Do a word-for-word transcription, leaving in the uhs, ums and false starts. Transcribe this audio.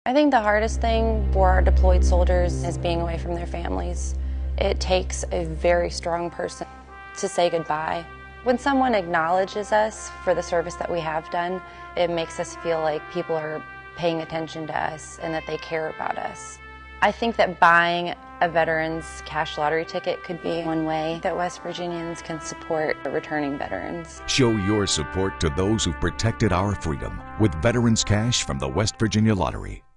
I think the hardest thing for our deployed soldiers is being away from their families. It takes a very strong person to say goodbye. When someone acknowledges us for the service that we have done, it makes us feel like people are paying attention to us and that they care about us. I think that buying a veteran's cash lottery ticket could be one way that West Virginians can support returning veterans. Show your support to those who've protected our freedom with Veterans Cash from the West Virginia Lottery.